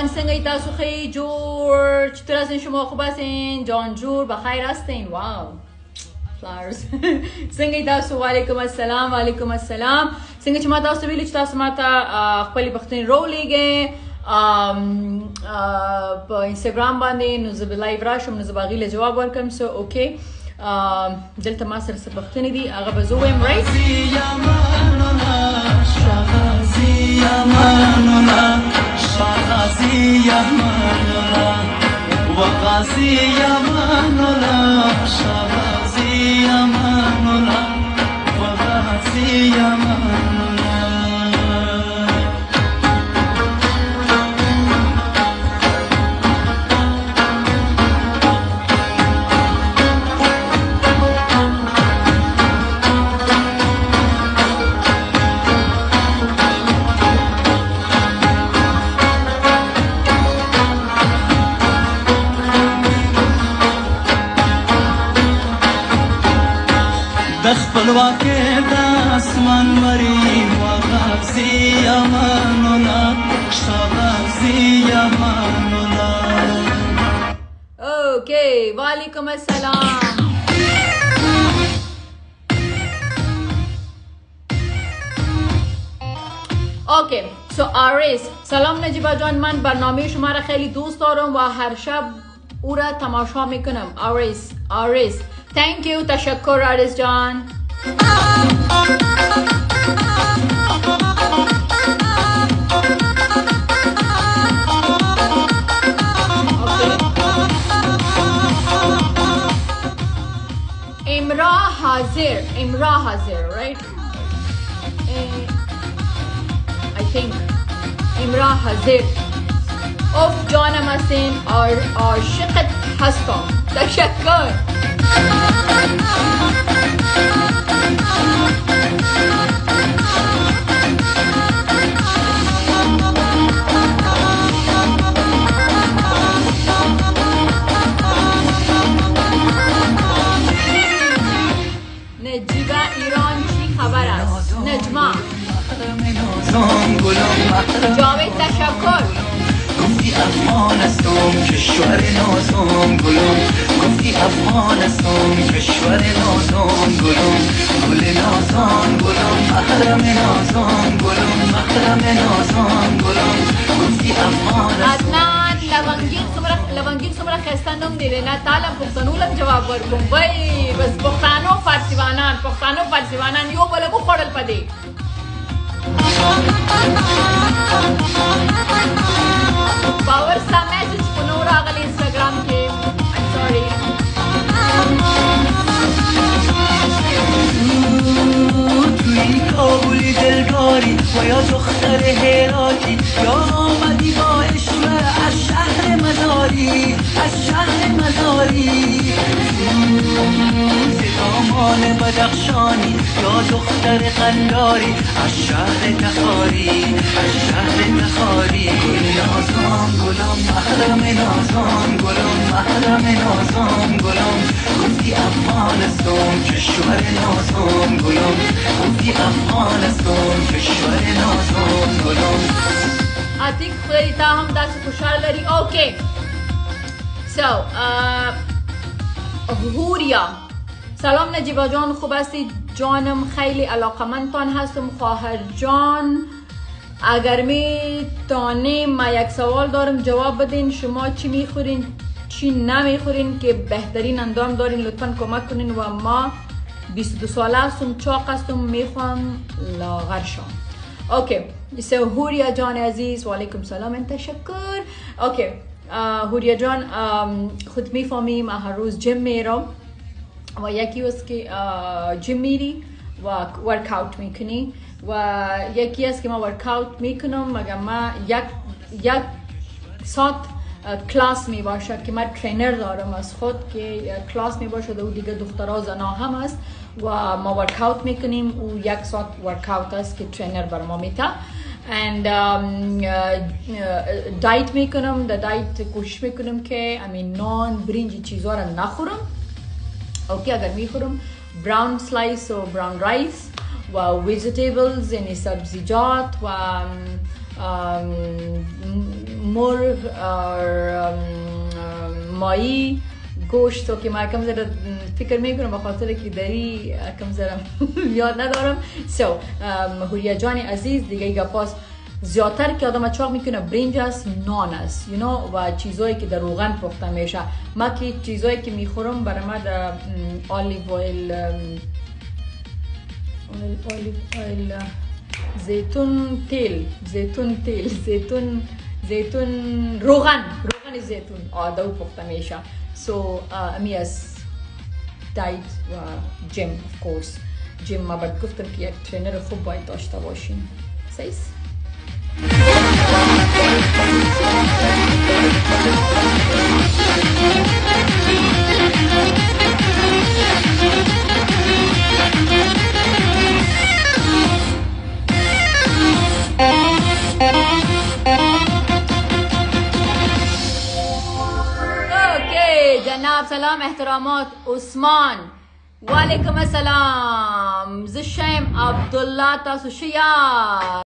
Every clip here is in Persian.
سنگی تاسو خیلی جور چطور هستین شما خوب هستین جان جور بخیر هستین واو flowers سنگی تاسو وعلیکم السلام وعلیکم السلام سنگی چما تاسو ویلو چې تاسو ماته خپل بختین رو لګې په انستګرام باندې نو زه به لایو راشم نو زه به غیله جواب ورکم سو اوکې دلته ما سره څه بختنې دي هغه به زه وایم رایټ خپلواکه د اسمان مري وغازي امانونا شغازي امانونا اوكي وعليكم السلام اوکی سو آریس سلام نجیبا جان من برنامه شما را خیلی دوست دارم و هر شب او را تماشا میکنم آریس thank you تشکر آریس جان امرا حاضر right I think امرا حاضر اوف جانم هستین عاشقت هستم تشکر نجیبه ایران چی خبر است نجمه جاوید تشکر گفتی افغانستان کشور نازم گلم گفتی افغانستان کشور نازم گلم گل نازم گلم محرم نازم گلم محرم نازم گلم گفتی افغانستان عدنان لونگین سمرا خسته نم دیده نه تالم پختنولم جواب ورکم وای بس پختانو فارسیوانان یو بله بخورل پده باور ستا میسج په نو راغلی انسټاګرام کې I'm sorry توی کابولی دلداری و یا دختر هراتی یا آمدی با اشوه از شهر مزاری زدامان بدخشانی یا دختر قنداری از شهر تخاری گل نازم گلم محرم نازم گلم محرم نازم گلم گفتی افغانستان کشور نازم گلم گفتی افغانستان کشور نازم گلم عتیق خدای تا هم داسې خوشحال لري اوکی سو هوریا سلام نجیبا جان خوب هستی جانم خیلی علاقمندتان هستم خواهر جان اگر می تانیم ما یک سوال دارم جواب بدین شما چی میخورین چی نمیخورین که بهترین اندام دارین لطفا کمک کنین و ما 22 ساله هستم چاق هستم میخوام لاغر شم اوکی سو هوریا جان عزیز و علیکم سلام تشکر اوکی هوریا جان خود میفهمیم هر روز جیم میرم و یکی است که جیم میری و ورکاوت میکنی و یکی است که ما ورکاوت میکنم مگر ما یک ساعت کلاس می باشد که من ترینر دارم از خود که کلاس می باشد و دیگه دخترها زنا هم است و ما ورکاوت میکنیم و یک ساعت ورکاوت است که ترینر بر ما میته and دایت میکنم در دایت کوشش میکنم که نان برنج چیزها را نخورم اوکی اگر میخورم براون سلایس و براون رایس و ویجیتیبلز یعنی سبزیجات و مرغ اور مایی گوشت که ما کم ذره فکر میکنم بخاطر که دری کم ذره یاد ندارم. هوریا جان عزیز دیگه گپاس زیادتر که آدم چاق میکنه برنج است، نان است و چیزایی که در روغن پخته میشه. ما که چیزایی که میخورم برای ما در اولیو اویل زیتون تیل روغن زیتون آدو پخته میشه. امی از دایت و جیم اف کورس. جیم ما باید گفتم که یک ترینر خوب باید داشته باشین. صحیح؟ جناب سلام احترامات عثمان وعلیکم السلام زشیم عبدالله تاسو شیا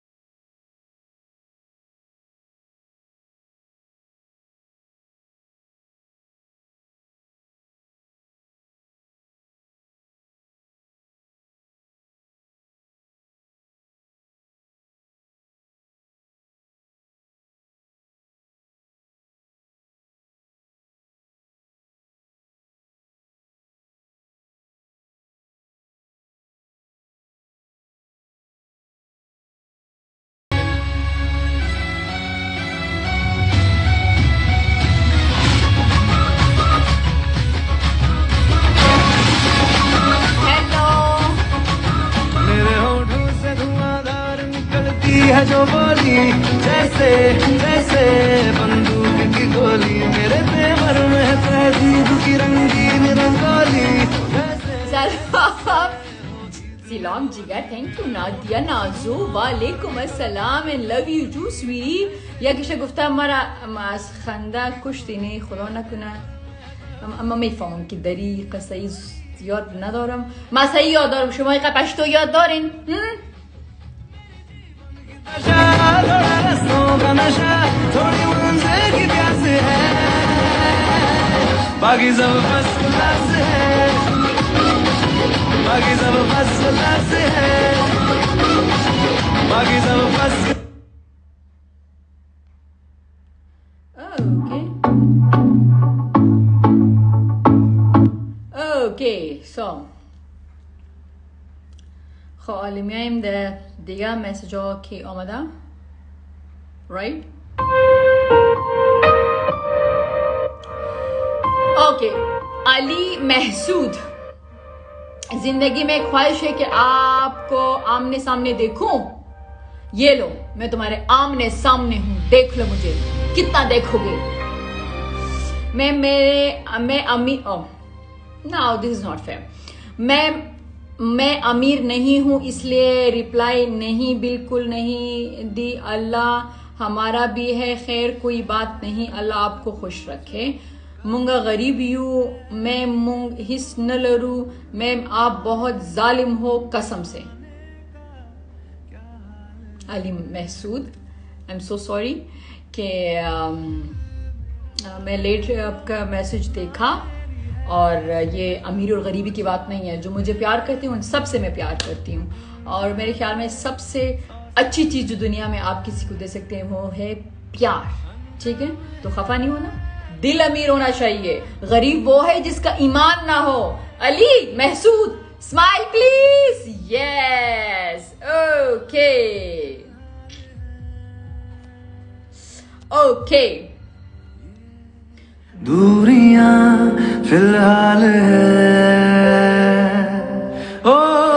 है जो बोली जैसे जैसे बंदूक की गोली मेरे तेवर में तहजीब की रंगीन रंगोली। सलाम जिगर, थैंक यू नादिया नाजू वालेकुम अस्सलाम and love you too sweetie. या किشه گفتم مرا از خنده کشتینی خدا نکنه. اما میفهمم که دری قصه یاد ندارم. من صحیح یاد دارم. شما یک پشتو یاد دارین؟ थोड़ी मंजे की प्यास है बाकी सब फर्स्ट क्लास है बाकी सब फर्स्ट क्लास है बाकी सब फर्स्ट. Okay, so حالا میایم در دیگه مسیج ها که آمده right. اوکی علی محسود जिंदगी में ख्वाहिश है कि आपको आमने सामने देखूं. ये लो मैं तुम्हारे आमने सामने हूं, देख लो मुझे. कितना देखोगे? मैं Amir now this is not fair. मैं अमीर नहीं हूं इसलिए रिप्लाई नहीं, बिल्कुल नहीं दी. अल्लाह हमारा भी है, खैर कोई बात नहीं, अल्लाह आपको खुश रखे. मुंगा गरीब यू, मैं मुंग हिस न लरू, मैं आप बहुत जालिम हो कसम से. Ali Mehsud I am so sorry कि मैं लेट आपका मैसेज देखा. और ये अमीर और गरीबी की बात नहीं है. जो मुझे प्यार करते हैं उन सब से मैं प्यार करती हूँ. और मेरे ख्याल में सबसे अच्छी चीज़ जो दुनिया में आप किसी को दे सकते हैं वो है प्यार. ठीक है, तो खफा नहीं होना. दिल अमीर होना चाहिए. गरीब वो है जिसका ईमान ना हो. Ali Mehsud smile please. Yes okay okay. दूरियां फिलहाल है ओ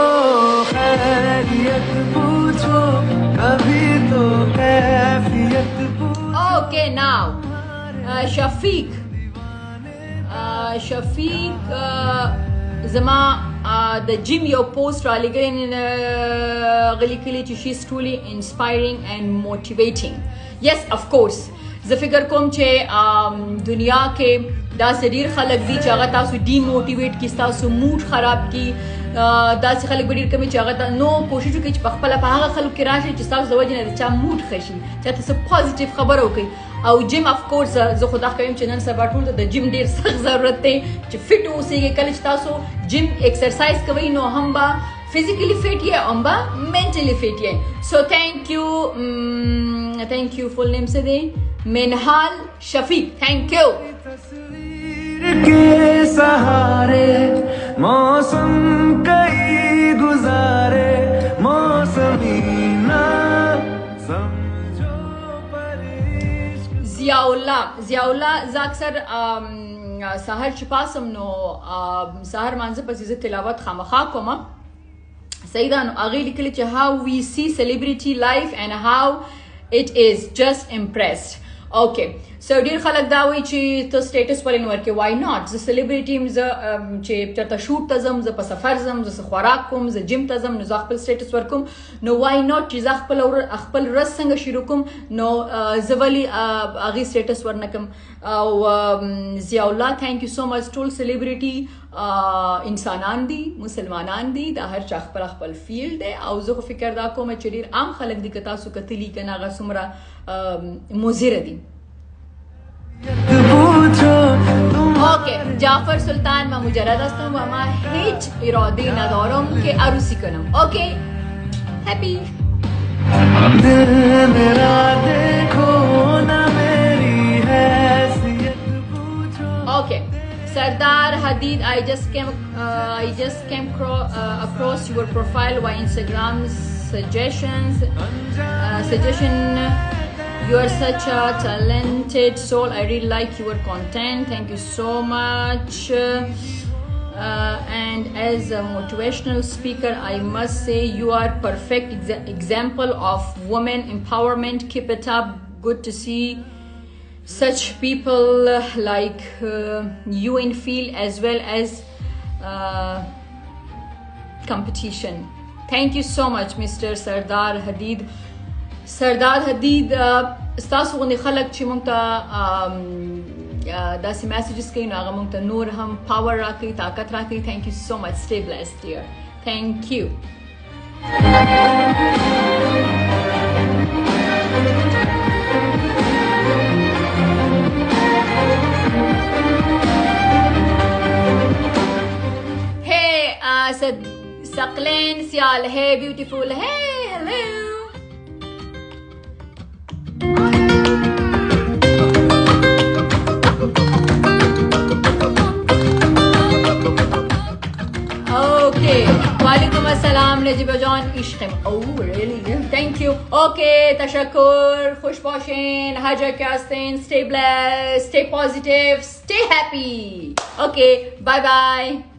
खैरियत पूछो कभी तो कैफियत पूछो. Okay now Shafiq zama the gym your post she's truly inspiring and motivating. Yes, of course. زه فکر کوم چې دنیا کې دا سریر خلق دي چې هغه تاسو ډیموټیویټ کی، تاسو موډ خراب کی. داسې خلک به ډېر کم چې هغه نو کوشش وکړي چې په خپله په هغه خلکو کې راشي چې ستاسو د وجې نه د چا موډ ښه شي چاته څه پازیټیو خبره وکړي او جیم افکورس زه خو دا کوم چې نن سبا ټول ته د جیم ډېر سخت ضرورت دی چې فټ اوسئ کله چې تاسو جیم ایکسرسایز کوئ نو هم به physically fit yeah amba mentally fit yeah so thank you full name se de Minhal Shafiq thank you के सहारे मौसम कई गुजारे मौसमी ना समझो Ziaullah zaksar sahar chpasam no sahar manze pasize tilawat khamkha koma Saidan aghi likli che how we see celebrity life and how it is just impressed okay so ډیر خلک دا وایي چې ته سټیټس ولې نه ورکې why not زه سلیبریټي یم زه چې چېرته شوټ ته ځم زه په سفر ځم زه څه خوراک کوم زه جیم ته ځم نو زه خپل سټیټس ورکوم نو why not چې زه خپل ورځ څنګه شروع کوم نو زه ولې هغې سټیټس ورنکم او ضیاءالله تھینک یو سو مچ ټول سلیبریټي انسانان دي مسلمانان دي دا هر چا خپل خپل فیلډ دی او زه خو فکر دا کوم چې ډېر عام خلک دي که تاسو کتلي که نه هغه څومره مضره دي اوکی جعفر سلطان من مجرد هستم و من هیچ اراده ندارم که عروسی کنم اوکی هپی اوکی Sardar Hadid, I just came across your profile via Instagram suggestion. You are such a talented soul. I really like your content. Thank you so much. And as a motivational speaker, I must say you are perfect example of women empowerment. Keep it up. Good to see such people like you in field as well as competition. Thank you so much, Mr. Sardar Hadid. Sardar Hadid, ستاسو غوندې خلک چې موږ ته داسې میسیجز کوي نو هغه موږ ته نور هم پاور راکوي طاقت راکوي. Thank you so much. Stay blessed, dear. Thank you. Hey, Saqlain Sial. Hey, beautiful. Hey, hello. Okay. Walaikum assalam Najiba John Ishqim. Oh really? Thank you. Okay. Tashakkur. Khush bashin. Haja kastin. Stay blessed. Stay positive. Stay happy. Okay. Bye bye.